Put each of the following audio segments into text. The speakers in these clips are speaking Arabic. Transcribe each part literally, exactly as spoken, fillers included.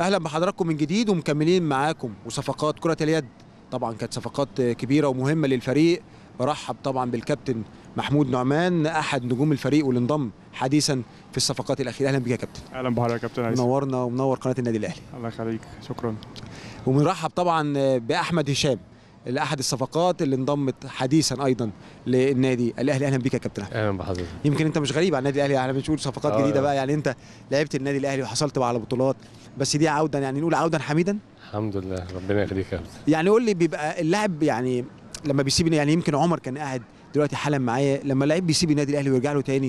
اهلا بحضراتكم من جديد ومكملين معاكم. وصفقات كرة اليد طبعا كانت صفقات كبيرة ومهمة للفريق. برحب طبعا بالكابتن محمود نعمان احد نجوم الفريق واللي انضم حديثا في الصفقات الاخيره. اهلا بك يا كابتن. اهلا بحضرتك يا كابتن عايز. منورنا ومنور قناه النادي الاهلي. الله يخليك، شكرا. وبنرحب طبعا باحمد هشام اللي احد الصفقات اللي انضمت حديثا ايضا للنادي الاهلي. اهلا بك يا كابتن. اهلا بحضرتك. يمكن انت مش غريب على النادي الاهلي، احنا بنشوف صفقات آه جديده بقى، يعني انت لعبت النادي الاهلي وحصلت على بطولات، بس دي عودا يعني نقول عودا حميدا. الحمد لله، ربنا يخليك يا كابتن. يعني قول لي بيبقى اللاعب يعني لما بيسيب، يعني يمكن عمر كان قاعد دلوقتي حالا معايا، لما اللعيب بيسيب النادي الاهلي ويرجع له تاني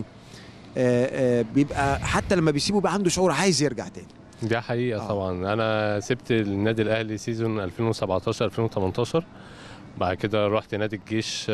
آآ آآ بيبقى حتى لما بيسيبه بقى عنده شعور عايز يرجع تاني. دي حقيقه آه. طبعا. انا سبت النادي الاهلي سيزون ألفين وسبعتاشر ألفين وتمنتاشر، بعد كده رحت نادي الجيش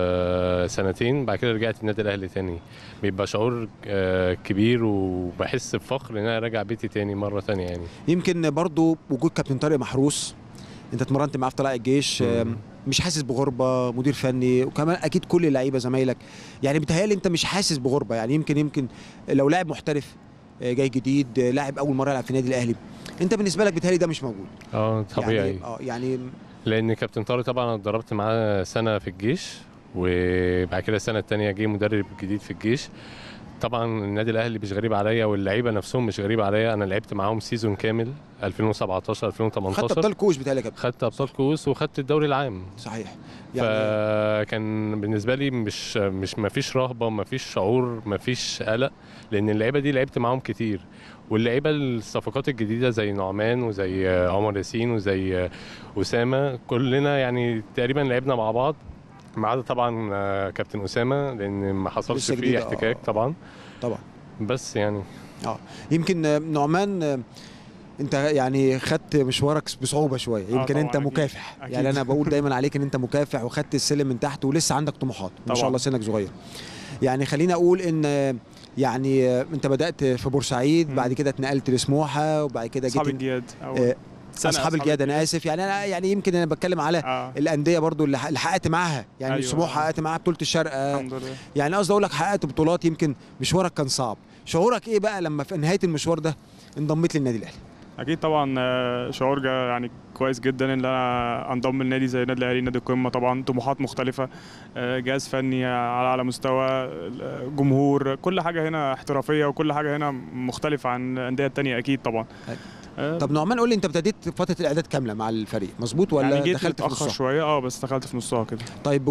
سنتين، بعد كده رجعت النادي الاهلي تاني. بيبقى شعور كبير وبحس بفخر ان انا راجع بيتي تاني مره تانيه. يعني يمكن برضو وجود كابتن طارق محروس، انت اتمرنت معاه في طلائع الجيش، م. مش حاسس بغربه، مدير فني، وكمان اكيد كل اللعيبه زمايلك، يعني بيتهيألي انت مش حاسس بغربه. يعني يمكن يمكن لو لاعب محترف جاي جديد، لاعب اول مره يلعب في النادي الاهلي، انت بالنسبه لك بيتهيألي ده مش موجود. اه طبيعي. يعني اه يعني لان كابتن طارق طبعا انا اتدربت معاه سنه في الجيش، وبعد كده السنه الثانيه جه مدرب جديد في الجيش. طبعا النادي الاهلي مش غريب عليا، واللعيبه نفسهم مش غريب عليا. انا لعبت معاهم سيزون كامل ألفين وسبعتاشر ألفين وتمنتاشر. خدت ابطال كؤوس بيتهيألي يا كابتن. خدت ابطال كؤوس وخدت الدوري العام. صحيح. يعني فكان بالنسبه لي مش مش ما فيش رهبه، ما فيش شعور، ما فيش قلق، لان اللعيبه دي لعبت معاهم كتير. واللعيبه الصفقات الجديده زي نعمان وزي عمر ياسين وزي اسامه، كلنا يعني تقريبا لعبنا مع بعض، ما عدا طبعا كابتن اسامه لان ما حصلش فيه احتكاك. طبعا طبعا بس يعني اه يمكن نعمان انت يعني خدت مشوارك بصعوبه شويه، يمكن انت مكافح. أكيد. يعني انا بقول دايما عليك ان انت مكافح وخدت السلم من تحت ولسه عندك طموحات ما شاء الله، سنك صغير. يعني خليني اقول ان يعني انت بدات في بورسعيد، م. بعد كده اتنقلت لسموحه، وبعد كده جيت اصحاب الجياد آه اصحاب الجياد. انا اسف يعني انا يعني يمكن انا بتكلم على آه. الانديه برضو اللي حققت معاها، يعني أيوة. سموحه حققت معاها بطوله الشرق. الحمد لله. يعني قصدي اقول لك حققت بطولات، يمكن مشوارك كان صعب. شعورك ايه بقى لما في نهايه المشوار ده انضميت للنادي الاهلي؟ اكيد طبعا شعور يعني كويس جدا ان انا انضم لنادي زي النادي الاهلي، نادي القمه. طبعا طموحات مختلفه، جهاز فني على اعلى مستوى، جمهور، كل حاجه هنا احترافيه وكل حاجه هنا مختلفه عن الانديه الثانيه اكيد طبعا. أه طب نعمان قول لي، انت ابتديت فتره الاعداد كامله مع الفريق مظبوط ولا يعني دخلت في نصها شويه؟ اه بس دخلت في نصها كده. طيب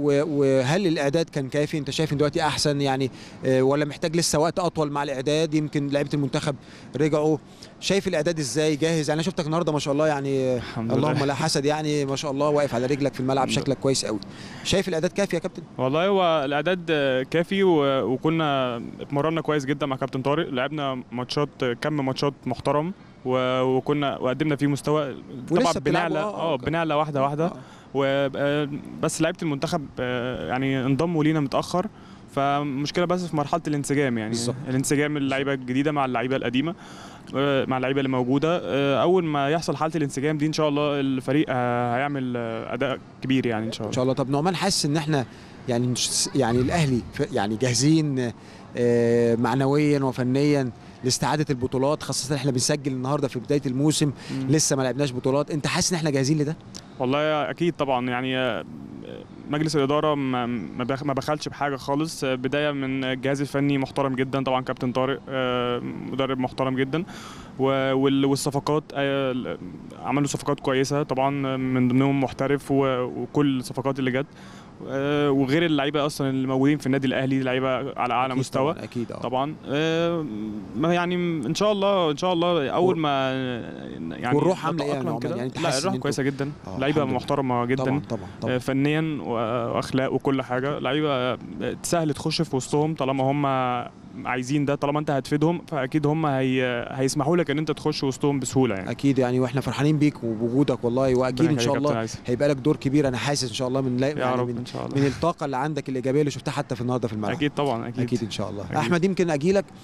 وهل الاعداد كان كافي؟ انت شايف ان دلوقتي احسن يعني اه ولا محتاج لسه وقت اطول مع الاعداد؟ يمكن لعيبه المنتخب رجعوا، شايف الاعداد ازاي؟ جاهز؟ يعني انا شفتك النهارده ما شاء الله، يعني اللهم لا حسد، يعني ما شاء الله واقف على رجلك في الملعب، شكلك كويس قوي. شايف الاعداد كافي يا كابتن؟ والله هو الاعداد كافي، وكنا اتمرنا كويس جدا مع كابتن طارق، لعبنا ماتشات، كم ماتشات محترم، وكنا وقدمنا فيه مستوى. طبعا بنعلى اه بنعلى واحده واحده آه. وبس لعيبه المنتخب يعني انضموا لينا متاخر، فمشكله بس في مرحله الانسجام، يعني بالزبط. الانسجام اللعيبه الجديده مع اللعيبه القديمه، مع اللعيبه اللي موجوده. اول ما يحصل حاله الانسجام دي ان شاء الله الفريق هيعمل اداء كبير يعني ان شاء الله. ان شاء الله. طب نعمان حاسس ان احنا يعني يعني الاهلي يعني جاهزين معنويا وفنيا لاستعاده البطولات، خاصه احنا بنسجل النهارده في بدايه الموسم، مم. لسه ما لعبناش بطولات، انت حاسس ان احنا جاهزين لده؟ والله اكيد طبعا. يعني مجلس الاداره ما بخلش بحاجه خالص، بدايه من الجهاز الفني محترم جدا طبعا، كابتن طارق مدرب محترم جدا، والصفقات عملوا صفقات كويسه طبعا، من ضمنهم محترف وكل الصفقات اللي جت، وغير اللعيبه اصلا اللي موجودين في النادي الاهلي لعيبه على اعلى مستوى طبعا. اكيد طبعا. يعني ان شاء الله ان شاء الله اول ما يعني والروح عامله ايه يا كده؟ يعني لا الروح كويسه جدا، لعيبه محترمه جدا طبعا طبعا طبعا. فنيا واخلاق وكل حاجه، لعيبه سهل تخش في وسطهم طالما هم عايزين ده، طالما انت هتفيدهم فاكيد هم هي... هيسمحوا لك ان انت تخش وسطهم بسهوله يعني. اكيد يعني، واحنا فرحانين بيك وبوجودك والله، واكيد ان شاء الله هيبقى لك دور كبير، انا حاسس ان شاء الله من يعني يا رب من, إن شاء الله. من الطاقه اللي عندك الايجابيه اللي شفتها حتى في النهارده في الملعب. اكيد طبعا اكيد اكيد ان شاء الله. أكيد. احمد يمكن اجي لك،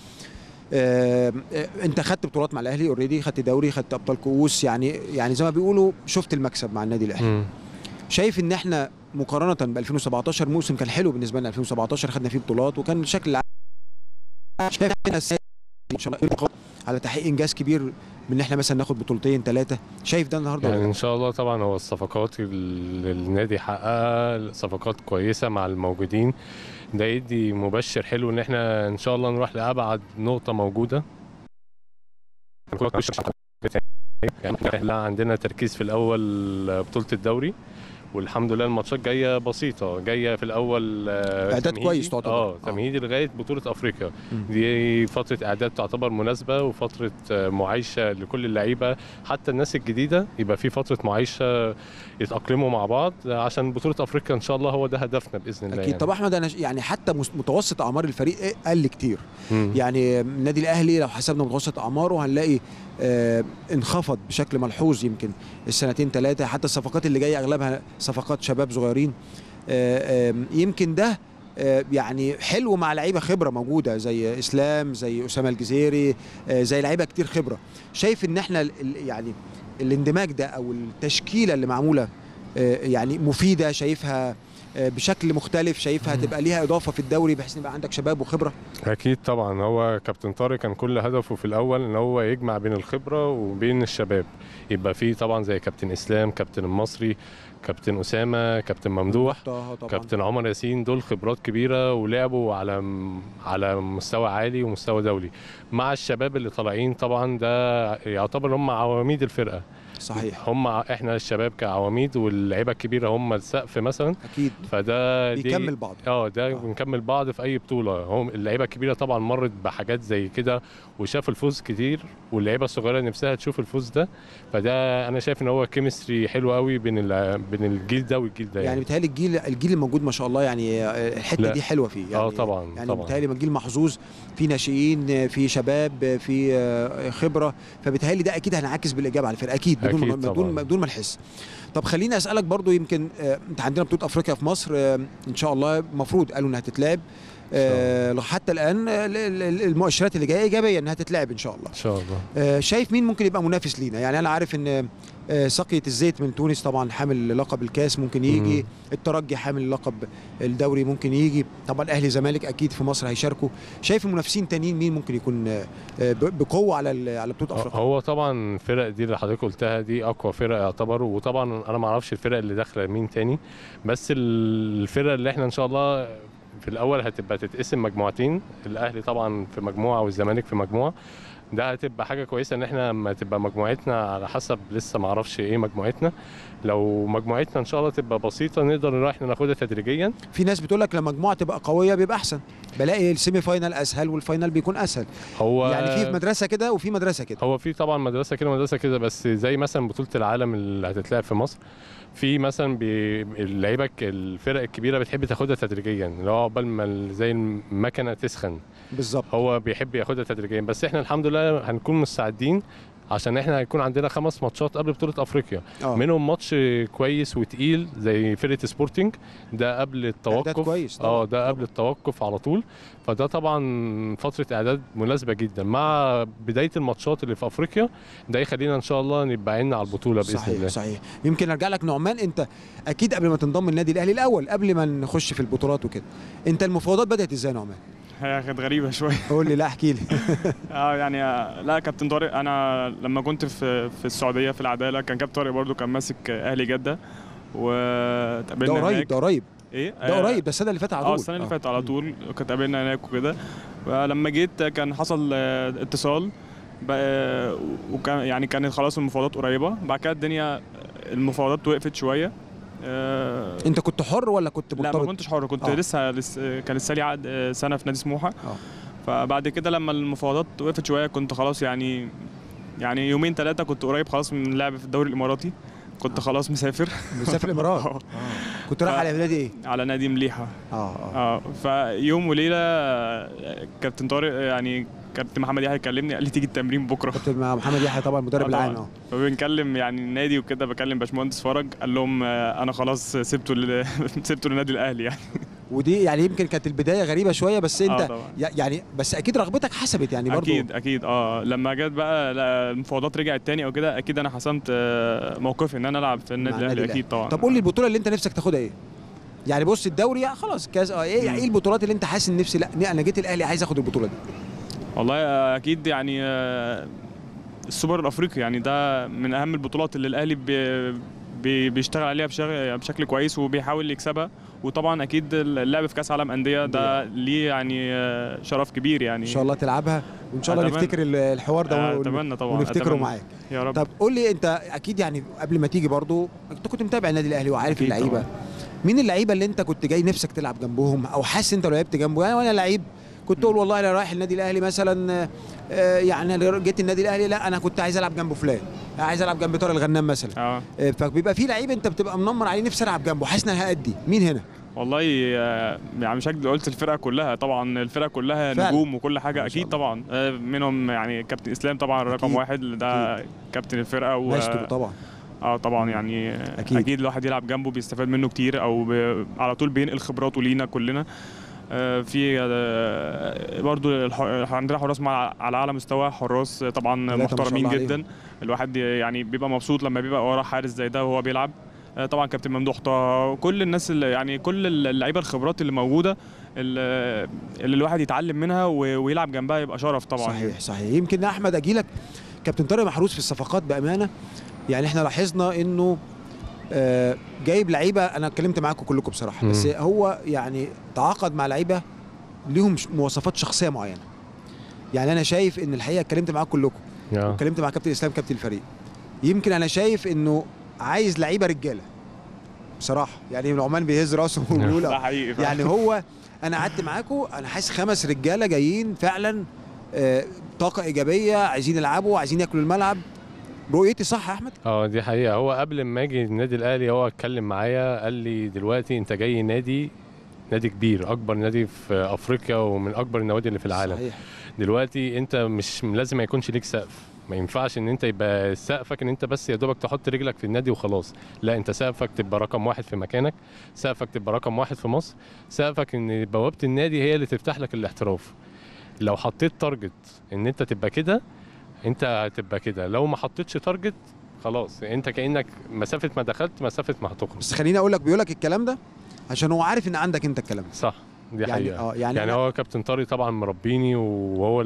آه انت خدت بطولات مع الاهلي اوريدي، خدت دوري، خدت ابطال كؤوس، يعني يعني زي ما بيقولوا شفت المكسب مع النادي الاهلي. م. شايف ان احنا مقارنه ب ألفين وسبعتاشر موسم كان حلو بالنسبه لنا، ألفين وسبعتاشر خدنا فيه بطولات وكان الشكل العام شايف ان على تحقيق انجاز كبير من ان احنا مثلا ناخد بطولتين ثلاثه؟ شايف ده النهارده يعني ان شاء الله طبعا هو الصفقات اللي النادي حققها صفقات كويسه مع الموجودين، ده يدي مبشر حلو ان احنا ان شاء الله نروح لابعد نقطه موجوده. يعني لا عندنا تركيز في الاول بطوله الدوري، والحمد لله الماتشات جايه بسيطه، جايه في الاول اعداد كويس تعتبر اه تمهيدي لغايه بطوله افريقيا. م. دي فتره اعداد تعتبر مناسبه وفتره معايشه لكل اللعيبه، حتى الناس الجديده يبقى في فتره معايشه يتاقلموا مع بعض عشان بطوله افريقيا ان شاء الله هو ده هدفنا باذن الله. اكيد. يعني. طب احمد انا يعني حتى متوسط اعمار الفريق قل كتير. م. يعني النادي الاهلي لو حسبنا متوسط اعماره هنلاقي آه انخفض بشكل ملحوظ يمكن السنتين ثلاثه، حتى الصفقات اللي جايه اغلبها صفقات شباب صغيرين. آه آه يمكن ده آه يعني حلو مع لعيبه خبره موجوده زي اسلام، زي اسامه الجزيري، آه زي لعيبه كتير خبره. شايف ان احنا يعني الاندماج ده او التشكيله اللي معموله آه يعني مفيده، شايفها بشكل مختلف، شايفها هتبقى ليها اضافه في الدوري بحيث ان يبقى عندك شباب وخبره؟ اكيد طبعا. هو كابتن طارق كان كل هدفه في الاول ان هو يجمع بين الخبره وبين الشباب، يبقى فيه طبعا زي كابتن اسلام، كابتن المصري، كابتن اسامه، كابتن ممدوح، كابتن عمر ياسين، دول خبرات كبيره ولعبوا على على مستوى عالي ومستوى دولي، مع الشباب اللي طالعين طبعا ده يعتبر هم عواميد الفرقه. صحيح. هم احنا الشباب كعواميد واللعيبه الكبيره هم السقف مثلا. اكيد. فده بيكمل بعض. اه ده بنكمل بعض في اي بطوله. هم اللعيبه الكبيره طبعا مرت بحاجات زي كده وشاف الفوز كتير، واللعيبه الصغيره نفسها تشوف الفوز ده، فده انا شايف ان هو كيمستري حلو قوي بين بين الجيل ده والجيل ده. يعني, يعني بيتهيألي الجيل الجيل الموجود ما شاء الله يعني الحته لا. دي حلوه فيه. يعني اه طبعا يعني طبعا بيتهيألي الجيل محظوظ، في ناشئين، في شباب، في خبره، فبيتهيألي ده اكيد هنعكس بالايجاب على الفرقه اكيد بدون أكيد بدون بدون ما نحس. طب خليني اسالك برضو، يمكن آه انت عندنا بطوله افريقيا في مصر آه ان شاء الله المفروض قالوا انها هتتلعب آه حتى الان المؤشرات اللي جايه ايجابيه انها تتلعب ان شاء الله. ان شاء الله. آه شايف مين ممكن يبقى منافس لينا؟ يعني انا عارف ان آه ساقية الزيت من تونس طبعا حامل لقب الكاس ممكن يجي، مم. الترجي حامل لقب الدوري ممكن يجي، طبعا الاهلي زمالك اكيد في مصر هيشاركوا. شايف المنافسين تانيين مين ممكن يكون آه بقوه على على بطوله افريقيا؟ هو طبعا الفرق دي اللي حضرتك قلتها دي اقوى فرق يعتبر، وطبعا انا ما اعرفش الفرق اللي داخله مين تاني، بس الفرق اللي احنا ان شاء الله في الاول هتبقى تتقسم مجموعتين، الاهلي طبعا في مجموعه والزمالك في مجموعه، ده هتبقى حاجه كويسه ان احنا لما تبقى مجموعتنا على حسب لسه ما اعرفش ايه مجموعتنا، لو مجموعتنا ان شاء الله تبقى بسيطه نقدر احنا ناخدها تدريجيا. في ناس بتقول لك لما مجموعه تبقى قويه بيبقى احسن، بلاقي السيمي فاينال اسهل والفاينال بيكون اسهل. هو يعني في مدرسه كده وفي مدرسه كده. هو في طبعا مدرسه كده ومدرسه كده، بس زي مثلا بطوله العالم اللي هتتلعب في مصر، في مثلا اللعيبه الفرق الكبيره بتحب تاخدها تدريجيا، اللي هو قبل ما زي المكنه تسخن بالظبط، هو بيحب ياخدها تدريجيا. بس احنا الحمد لله هنكون مستعدين عشان احنا هيكون عندنا خمس ماتشات قبل بطوله افريقيا، أوه. منهم ماتش كويس وتقيل زي فرقه سبورتنج ده قبل التوقف. كويس اه ده قبل التوقف على طول، فده طبعا فتره اعداد مناسبه جدا مع بدايه الماتشات اللي في افريقيا، ده يخلينا ان شاء الله نبقى عيننا على البطوله باذن صحيح الله. صحيح. يمكن ارجع لك نعمان، انت اكيد قبل ما تنضم النادي الاهلي الاول قبل ما نخش في البطولات وكده، انت المفاوضات بدات ازاي نعمان؟ هي كانت غريبه شويه. قول لي. لا احكي لي. اه يعني لا كابتن طارق، انا لما كنت في في السعوديه في العداله كان كابتن طارق برده كان ماسك اهلي جده، وتقابلنا ده قريب. ده قريب ايه ده قريب ده السنه اللي فاتت على طول. اه السنه اللي فاتت على طول كنت قابلنا هناك وكده، ولما جيت كان حصل اتصال وكان يعني كانت خلاص المفاوضات قريبه، بعد كده الدنيا المفاوضات وقفت شويه. آه انت كنت حر ولا كنت مرتبط؟ لا ما كنتش حر، كنت آه. لسه, لسه كان لسه لي عقد سنه في نادي سموحه. آه. فبعد كده لما المفاوضات وقفت شويه كنت خلاص يعني يعني يومين ثلاثه كنت قريب خلاص من اللعب في الدوري الاماراتي، كنت آه. خلاص مسافر. مسافر الامارات. آه. كنت رايح على نادي ايه؟ على نادي مليحه. اه اه, آه. فيوم وليله كابتن طارق يعني كابتن محمد يحيى كلمني قال لي تيجي التمرين بكره. كابتن محمد يحيى طبعا المدرب آه العام. اه فبنكلم يعني النادي وكده، بكلم باشمهندس فرج قال لهم انا خلاص سبته ل... سبته للنادي الاهلي يعني. ودي يعني يمكن كانت البدايه غريبه شويه، بس انت آه يعني بس اكيد رغبتك حسبت يعني برضو. اكيد اكيد اه لما جت بقى المفاوضات رجعت تاني او كده، اكيد انا حسمت موقفي ان انا العب في النادي الاهلي اكيد طبعا. طب قول لي البطوله اللي انت نفسك تاخدها ايه؟ يعني بص الدوري خلاص كاس اه ايه ايه البطولات اللي انت حاسس ان نفسي لا انا جيت الاهلي عايز اخد البطوله دي؟ والله اكيد يعني السوبر الافريقي، يعني ده من اهم البطولات اللي الاهلي بي بي بيشتغل عليها بشكل, بشكل كويس وبيحاول يكسبها. وطبعا اكيد اللعب في كاس عالم انديه ده ليه يعني شرف كبير يعني. ان شاء الله تلعبها وان شاء الله نفتكر الحوار ده اتمنى طبعا ونفتكره معاك يا رب. طب قول لي انت، اكيد يعني قبل ما تيجي برضو انت كنت متابع النادي الاهلي وعارف اللعيبه، مين اللعيبه اللي انت كنت جاي نفسك تلعب جنبهم او حاسس انت لو لعبت جنبه؟ يعني وانا لعيب كنت اقول والله انا رايح النادي الاهلي مثلا، يعني جيت النادي الاهلي لا انا كنت عايز العب جنبه فلان، عايز العب جنب طارق الغنام مثلا. اه فبيبقى في لعيب انت بتبقى منمر عليه نفسي العب جنبه، حاسس ان انا هادي. مين هنا؟ والله يعني مش هكذب قلت الفرقه كلها، طبعا الفرقه كلها فعلا. نجوم وكل حاجه اكيد طبعا، منهم يعني كابتن اسلام طبعا رقم واحد، ده أكيد. كابتن الفرقه و مايسترو طبعا. اه طبعا يعني اكيد, أكيد الواحد يلعب جنبه بيستفاد منه كتير، او ب... على طول بينقل خبراته لينا كلنا. آه في آه برضو الح... عندنا حراس على اعلى مستوى، حراس طبعا محترمين جدا عليهم. الواحد يعني بيبقى مبسوط لما بيبقى وراه حارس زي ده وهو بيلعب. آه طبعا كابتن ممدوح طه، كل الناس اللي يعني كل اللعيبه الخبرات اللي موجوده اللي, اللي الواحد يتعلم منها ويلعب جنبها يبقى شرف طبعا. صحيح صحيح. يمكن احمد اجي لك، كابتن طارق محروس في الصفقات بامانه، يعني احنا لاحظنا انه آه جايب لعيبه، انا اتكلمت معاكم كلكم بصراحه، بس هو يعني تعاقد مع لعيبه ليهم مواصفات شخصيه معينه. يعني انا شايف ان الحقيقه اتكلمت معاكم كلكم واتكلمت مع كابتن اسلام كابتن الفريق، يمكن انا شايف انه عايز لعيبه رجاله بصراحه. يعني العمان بيهز راسه وبيقول ده حقيقي يعني هو انا قعدت معاكم انا حاسس خمس رجاله جايين فعلا آه طاقه ايجابيه، عايزين يلعبوا، عايزين ياكلوا الملعب. رؤيتي صح يا احمد؟ اه دي حقيقه. هو قبل ما اجي النادي الاهلي هو اتكلم معايا قال لي دلوقتي انت جاي نادي نادي كبير، اكبر نادي في افريقيا ومن اكبر النوادي اللي في العالم. صحيح. دلوقتي انت مش لازم ما يكونش ليك سقف، ما ينفعش ان انت يبقى سقفك ان انت بس يا دوبك تحط رجلك في النادي وخلاص، لا انت سقفك تبقى رقم واحد في مكانك، سقفك تبقى رقم واحد في مصر، سقفك ان بوابه النادي هي اللي تفتح لك الاحتراف. لو حطيت تارجت ان انت تبقى كده انت هتبقى كده، لو ما حطيتش تارجت خلاص انت كانك مسافه ما دخلت مسافه ما هتخرج. بس خليني اقول لك بيقول لك الكلام ده عشان هو عارف ان عندك انت الكلام ده. صح دي يعني حقيقة. اه يعني, يعني هو كابتن طارق طبعا مربيني، وهو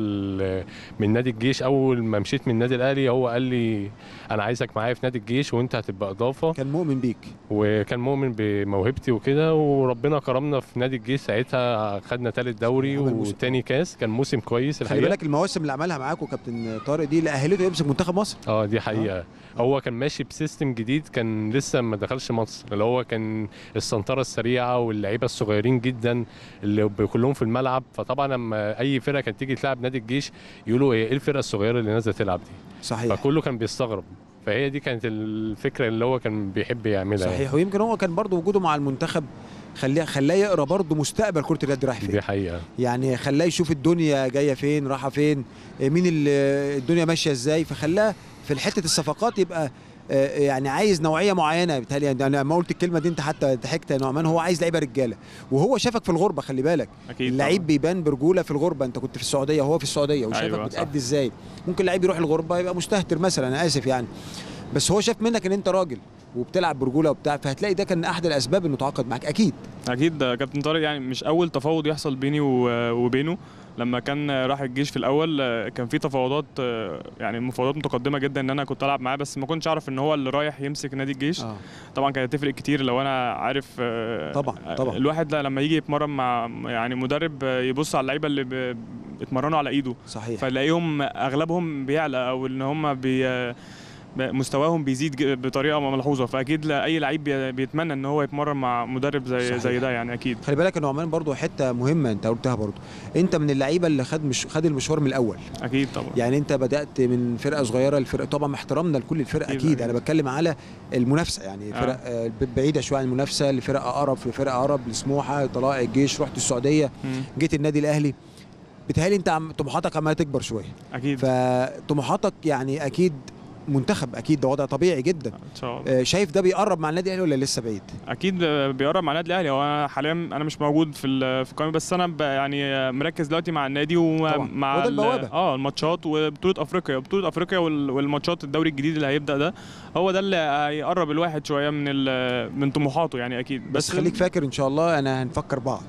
من نادي الجيش اول ما مشيت من النادي الاهلي هو قال لي انا عايزك معايا في نادي الجيش وانت هتبقى اضافه. كان مؤمن بيك وكان مؤمن بموهبتي وكده، وربنا كرمنا في نادي الجيش ساعتها خدنا ثالث دوري وتاني كاس، كان موسم كويس الحقيقه. خلي بالك المواسم اللي عملها معاكم كابتن طارق دي اللي اهلته يمسك منتخب مصر. اه دي حقيقه. آه. هو كان ماشي بسيستم جديد، كان لسه ما دخلش مصر، اللي هو كان السنتره السريعه واللعيبه الصغيرين جدا اللي كلهم في الملعب. فطبعا لما اي فرقه كانت تيجي تلعب نادي الجيش يقولوا ايه الفرقه الصغيره اللي نازله تلعب دي. صحيح. فكله كان بيستغرب، فهي دي كانت الفكره اللي هو كان بيحب يعملها. صحيح يعني. ويمكن هو كان برضه وجوده مع المنتخب خلاه خلاه يقرا برضه مستقبل كره اليد رايح فين. دي حقيقه. يعني خلاه يشوف الدنيا جايه فين رايحه فين، مين الدنيا ماشيه ازاي، فخلاه في حته الصفقات يبقى يعني عايز نوعيه معينه. بالتالي انا لما قلت الكلمه دي انت حتى ضحكت يا نعمان، هو عايز لعيبه رجاله، وهو شافك في الغربه. خلي بالك اللعيب بيبان برجوله في الغربه، انت كنت في السعوديه وهو في السعوديه وشافك أيوة بتأدي ازاي. ممكن لعيب يروح الغربه يبقى مستهتر مثلا، انا اسف يعني، بس هو شاف منك ان انت راجل وبتلعب برجوله وبتاع، فهتلاقي ده كان احد الاسباب انه تعاقد معاك. اكيد اكيد كابتن طارق يعني مش اول تفاوض يحصل بيني وبينه. لما كان راح الجيش في الاول كان في تفاوضات، يعني مفاوضات متقدمه جدا ان انا كنت العب معاه، بس ما كنتش اعرف ان هو اللي رايح يمسك نادي الجيش. آه. طبعا كانت هتفرق كتير لو انا عارف. طبعا طبعا الواحد لما يجي يتمرن مع يعني مدرب يبص على اللعيبه اللي بيتمرنوا على ايده. صحيح. فلاقيهم اغلبهم بيعلى او ان هم بي مستواهم بيزيد بطريقه ملحوظه، فاكيد اي لعيب بيتمنى ان هو يتمرن مع مدرب زي صحيح. زي ده يعني اكيد. خلي بالك يا نعمان برضو حته مهمه انت قلتها برضو، انت من اللعيبه اللي خد مش خد المشوار من الاول. اكيد طبعا. يعني انت بدات من فرقه صغيره لفرقه، طبعا احترامنا لكل الفرق اكيد, أكيد. انا بتكلم على المنافسه، يعني فرق آه. بعيده شويه عن المنافسه، لفرقه اقرب لفرقه اقرب لسموحه، طلائع الجيش، رحت السعوديه، م. جيت النادي الاهلي. بتهيألي انت طموحاتك عماله تكبر شويه. اكيد. فطموحاتك يعني اكيد منتخب، اكيد ده وضع طبيعي جدا ان شاء الله. شايف ده بيقرب مع النادي الاهلي ولا لسه بعيد؟ اكيد بيقرب مع النادي الاهلي. هو انا حاليا انا مش موجود في في القائمه، بس انا يعني مركز دلوقتي مع النادي ومع اه الماتشات وبطوله افريقيا بطوله افريقيا والماتشات الدوري الجديد اللي هيبدا ده، هو ده اللي هيقرب الواحد شويه من من طموحاته يعني اكيد. بس, بس خليك فاكر ان شاء الله انا هنفكر بعض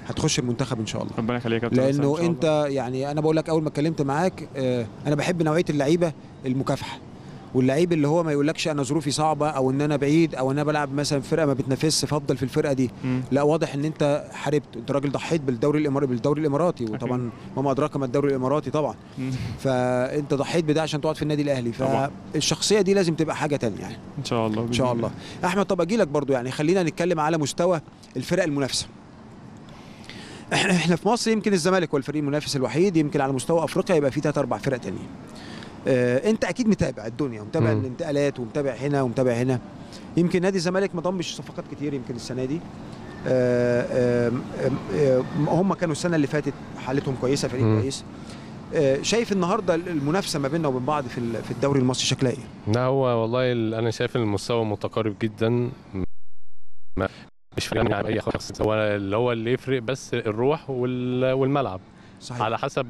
هتخش المنتخب ان شاء الله. ربنا يخليك يا كابتن، لانه انت يعني انا بقول لك اول ما اتكلمت معاك آه انا بحب نوعيه اللعيبه المكافحه، واللعيب اللي هو ما يقولكش انا ظروفي صعبه او ان انا بعيد او ان انا بلعب مثلا فرقه ما بتنافسش فافضل في الفرقه دي. م. لا، واضح ان انت حاربت، انت راجل ضحيت بالدوري الاماراتي بالدوري الاماراتي وطبعا وما ادراك ما الدوري الاماراتي طبعا. م. فانت ضحيت بده عشان تقعد في النادي الاهلي، فالشخصيه دي لازم تبقى حاجه ثانيه يعني. ان شاء الله ان شاء الله. احمد، طب اجي لك برضو، يعني خلينا نتكلم على مستوى الفرق المنافسه. احنا في مصر يمكن الزمالك هو الفريق المنافس الوحيد، يمكن على مستوى افريقيا يبقى فيه ثلاث اربع فرق ثانيين. آه، انت اكيد متابع الدنيا ومتابع الانتقالات ومتابع هنا ومتابع هنا. يمكن نادي الزمالك ما ضمش صفقات كتير يمكن السنه دي. آه آه آه هم كانوا السنه اللي فاتت حالتهم كويسه، فريق مم. كويس. آه شايف النهارده المنافسه ما بيننا وبين بعض في في الدوري المصري شكلها ايه؟ لا، هو والله انا شايف المستوى متقارب جدا، ما مش فارق يعني اي شخص، هو اللي هو اللي يفرق بس الروح والملعب. صحيح. على حسب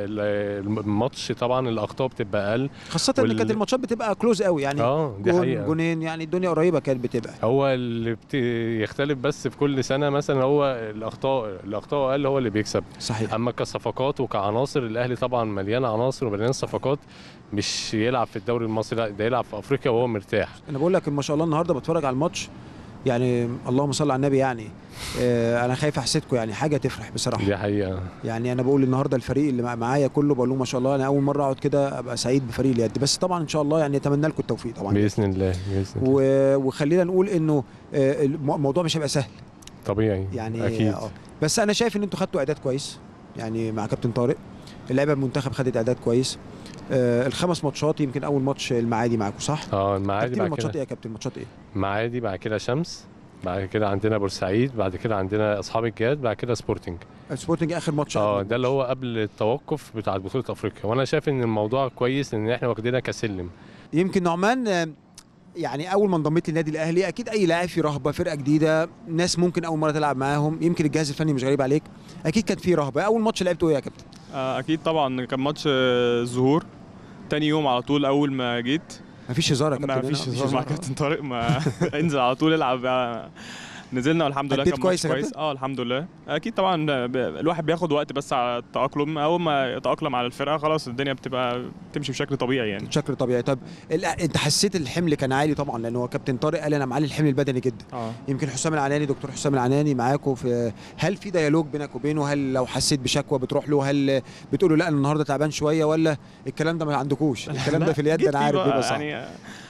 الماتش طبعا الاخطاء بتبقى اقل، خاصه وال... ان كانت الماتشات بتبقى كلوز قوي يعني. اه دي جون حقيقه، جونين يعني الدنيا قريبه كانت بتبقى. هو اللي بت... يختلف بس في كل سنه مثلا هو الاخطاء الاخطاء اقل هو اللي بيكسب. صحيح. اما كصفقات وكعناصر الاهلي طبعا مليان عناصر ومليان صفقات، مش يلعب في الدوري المصري، لا ده يلعب في افريقيا وهو مرتاح. انا بقول لك ما شاء الله النهارده بتفرج على الماتش يعني اللهم صل على النبي يعني. آه انا خايف احسدكم يعني، حاجه تفرح بصراحه. دي حقيقه. يعني انا بقول النهارده الفريق اللي معايا كله بقول لهم ما شاء الله، انا اول مره اقعد كده ابقى سعيد بفريق اليد، بس طبعا ان شاء الله يعني اتمنى لكم التوفيق طبعا باذن الله باذن الله. وخلينا نقول انه آه الموضوع مش هيبقى سهل طبيعي يعني اكيد. آه بس انا شايف ان انتوا خدتوا اعداد كويس يعني مع كابتن طارق، اللعيبه المنتخب خدت اعداد كويس. آه الخمس ماتشات يمكن اول ماتش المعادي معاكم صح؟ اه المعادي. بعد الماتشات ايه يا كابتن؟ الماتشات ايه؟ المعادي، بعد كده شمس، بعد كده عندنا بورسعيد، بعد كده عندنا اصحاب الجهاد، بعد كده سبورتنج. سبورتنج اخر ماتش. اه ده اللي هو قبل التوقف بتاع بطوله افريقيا، وانا شايف ان الموضوع كويس ان احنا واخدينها كسلم. يمكن نعمان يعني اول ما انضميت للنادي الاهلي اكيد اي لاعب في رهبه، فرقه جديده، ناس ممكن اول مره تلعب معاهم، يمكن الجهاز الفني مش غريب عليك، اكيد كان في رهبه. اول ماتش لعبته ايه يا كابتن؟ اكيد طبعا كان ماتش الظهور، تاني يوم على طول اول ما جيت. مفيش هزار يا كابتن؟ مفيش هزار مع كابتن طارق، ما انزل على طول العب. نزلنا والحمد لله كان كويس كويس. اه الحمد لله. اكيد طبعا الواحد بياخد وقت بس على التاقلم، اول ما يتاقلم على الفرقه خلاص الدنيا بتبقى تمشي بشكل طبيعي يعني. بشكل طبيعي. طب انت حسيت الحمل كان عالي طبعا، لان هو كابتن طارق قال انا معالي الحمل البدني جدا. اه يمكن حسام العناني، دكتور حسام العناني معاكم، في هل في ديالوج بينك وبينه؟ هل لو حسيت بشكوى بتروح له؟ هل بتقول له لا انا النهارده تعبان شويه؟ ولا الكلام ده ما عندكوش؟ الكلام ده في اليد انا عارف بيبقى صعب يعني.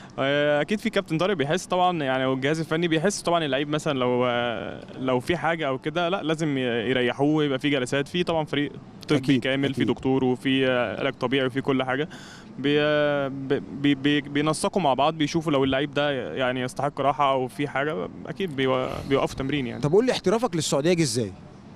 اكيد في كابتن طارق بيحس طبعا يعني، والجهاز الفني بيحس طبعا اللعيب مثلا لو لو في حاجه او كده لا لازم يريحوه، يبقى في جلسات، في طبعا فريق طبي كامل، في دكتور وفي علاج طبيعي وفي كل حاجه، بي بي بي بينسقوا مع بعض، بيشوفوا لو اللعيب ده يعني يستحق راحه او في حاجه اكيد بيوقفوا تمرين يعني. طب قول لي احترافك للسعوديه جه ازاي؟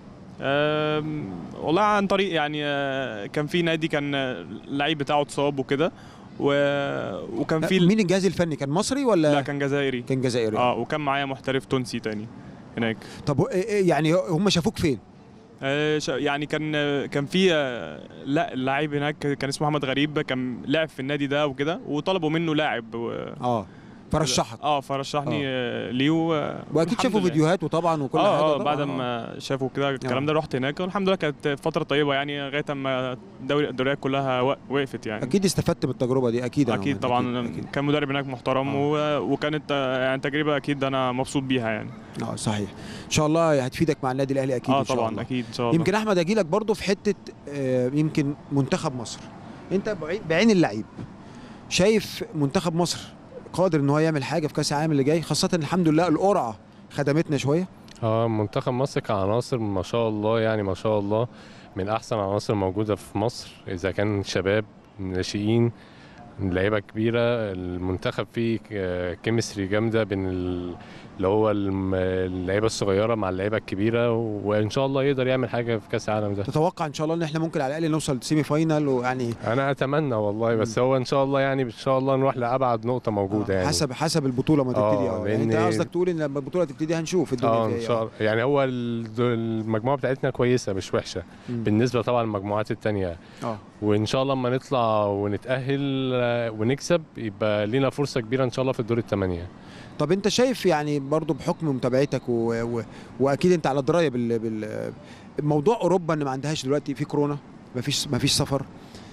أه والله عن طريق يعني كان في نادي كان اللعيب بتاعه اتصاب وكده، و... وكان في مين الجهاز الفني؟ كان مصري ولا؟ لا كان جزائري. كان جزائري اه وكان معايا محترف تونسي تاني هناك. طب يعني هم شافوك فين؟ آه يعني كان كان في لا اللاعب هناك كان اسمه محمد غريب، كان لاعب في النادي ده وكده، وطلبوا منه لاعب و... اه فرشحك. اه فرشحني آه. ليه واكيد شافوا فيديوهات وطبعا وكل آه حاجه. اه بعد ما شافوا كده الكلام ده رحت هناك، والحمد لله كانت فتره طيبه يعني لغايه اما الدوري الدوريات كلها وقفت يعني. اكيد استفدت بالتجربه دي اكيد. اكيد طبعا أكيد. أكيد. كان مدرب هناك محترم آه. وكانت يعني تجربه اكيد انا مبسوط بيها يعني. اه صحيح. ان شاء الله هتفيدك مع النادي الاهلي اكيد. اه إن شاء طبعا الله. اكيد ان شاء الله. يمكن احمد اجي لك برضه في حته آه يمكن منتخب مصر، انت بعين اللعيب شايف منتخب مصر قادر ان هو يعمل حاجه في كاس العالم اللي جاي، خاصه الحمد لله القرعه خدمتنا شويه؟ اه منتخب مصر كعناصر ما شاء الله يعني ما شاء الله من احسن عناصر موجوده في مصر، اذا كان شباب ناشئين لعيبه كبيره. المنتخب فيه كيمستري جامده بين اللي هو اللعيبه الصغيره مع اللعيبه الكبيره، وان شاء الله يقدر يعمل حاجه في كاس العالم ده. تتوقع ان شاء الله ان احنا ممكن على الاقل نوصل سيمي فاينال؟ ويعني انا اتمنى والله، بس هو ان شاء الله يعني ان شاء الله نروح لابعد نقطه موجوده. آه يعني حسب حسب البطوله ما تبتدي. اه يعني انت قصدك تقول ان لما البطوله تبتدي هنشوف الدنيا اه ان شاء الله يعني. هو المجموعه بتاعتنا كويسه مش وحشه مم. بالنسبه طبعا للمجموعات الثانيه. اه وان شاء الله لما نطلع ونتاهل ونكسب يبقى لينا فرصه كبيره ان شاء الله في الدور الثمانيه. طب انت شايف يعني برضو بحكم متابعتك و... و... واكيد انت على درايه بال... بال... موضوع اوروبا ان ما عندهاش دلوقتي في كورونا، ما فيش ما فيش سفر،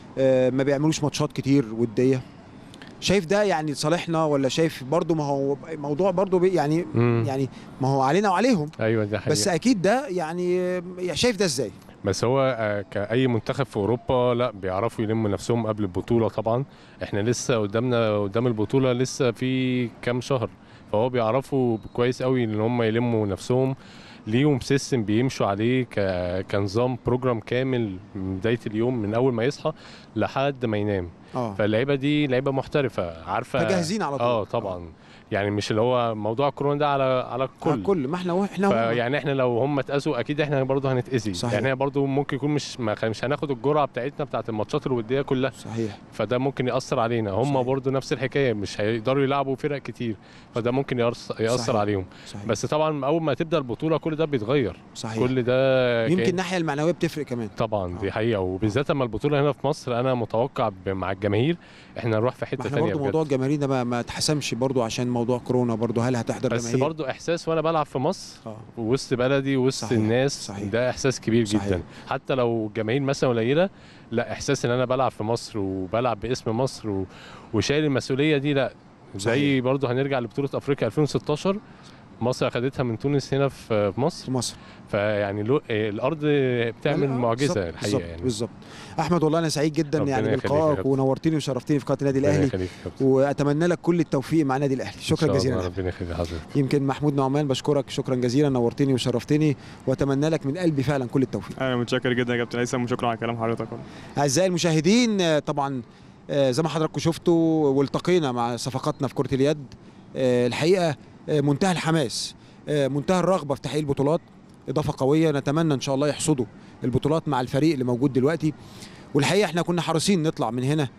آه ما بيعملوش ماتشات كتير وديه، شايف ده يعني لصالحنا ولا شايف برضو ما هو موضوع برضو يعني مم. يعني ما هو علينا وعليهم؟ ايوه ده حقيقة. بس اكيد ده يعني شايف ده ازاي؟ بس هو كأي منتخب في اوروبا لا بيعرفوا يلموا نفسهم قبل البطوله. طبعا احنا لسه قدامنا قدام البطوله لسه في كام شهر، فهو بيعرفوا كويس قوي ان هم يلموا نفسهم. ليهم سيستم بيمشوا عليه كنظام بروجرام كامل من بدايه اليوم، من اول ما يصحى لحد ما ينام. اه فاللعيبه دي لعيبه محترفه عارفه جاهزين على طول. اه طبعا أوه. يعني مش اللي هو موضوع كورونا ده على على الكل، على الكل. ما احنا احنا يعني احنا لو هم اتأذوا اكيد احنا برضه هنتأذي. يعني احنا برضه ممكن يكون مش مش هناخد الجرعه بتاعتنا بتاعت الماتشات الوديه كلها. صحيح. فده ممكن يأثر علينا. هم برضه نفس الحكايه، مش هيقدروا يلعبوا فرق كتير، فده ممكن يأثر صحيح. عليهم. صحيح. بس طبعا اول ما تبدا البطوله كل ده بيتغير. صحيح. كل ده يمكن الناحيه المعنويه بتفرق كمان. طبعا أوه. دي حقيقه، وبالذات لما البطوله هنا في مصر انا متوقع مع الجماهير احنا نروح في حته ثانيه. برضه موضوع الجماهير ده ما, ما اتحسمش برضه عشان موضوع كورونا برضه، هل هتحضر بس جماهير؟ برضه احساس وانا بلعب في مصر آه. وسط بلدي وسط صحيح. الناس صحيح. ده احساس كبير صحيح. جدا. حتى لو الجماهير مثلا قليله، لا احساس ان انا بلعب في مصر وبلعب باسم مصر و... وشايل المسؤوليه دي. لا زي برضه هنرجع لبطوله افريقيا ألفين وستاشر مصر اخذتها من تونس هنا في مصر في مصر فيعني لو الارض بتعمل معجزه الحقيقه. بالزبط. يعني بالظبط. احمد والله انا سعيد جدا يعني بلقائك، ونورتني وشرفتني في قناه النادي الاهلي، واتمنى لك كل التوفيق مع النادي الاهلي. شكرا جزيلا. ربنا يخلي حضرتك. يمكن محمود نعمان بشكرك شكرا جزيلا، نورتني وشرفتني، واتمنى لك من قلبي فعلا كل التوفيق. انا متشكر جدا يا كابتن هيثم، وشكرا على كلام حضرتك. اعزائي المشاهدين طبعا زي ما حضراتكم شفتوا والتقينا مع صفقاتنا في كره اليد، الحقيقه منتهى الحماس، منتهى الرغبه في تحقيق البطولات، اضافه قويه. نتمنى ان شاء الله يحصدوا البطولات مع الفريق اللي موجود دلوقتي. والحقيقه احنا كنا حريصين نطلع من هنا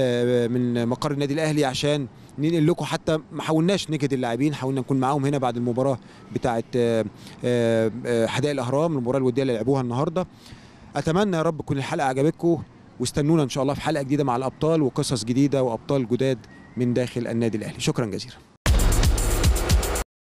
من مقر النادي الاهلي عشان ننقل لكم، حتى ما حاولناش نجهد اللاعبين، حاولنا نكون معاهم هنا بعد المباراه بتاعه حدائق الاهرام، المباراه الوديه اللي لعبوها النهارده. اتمنى يا رب تكون الحلقه عجبتكم، واستنونا ان شاء الله في حلقه جديده مع الابطال وقصص جديده وابطال جداد من داخل النادي الاهلي. شكرا جزيلا.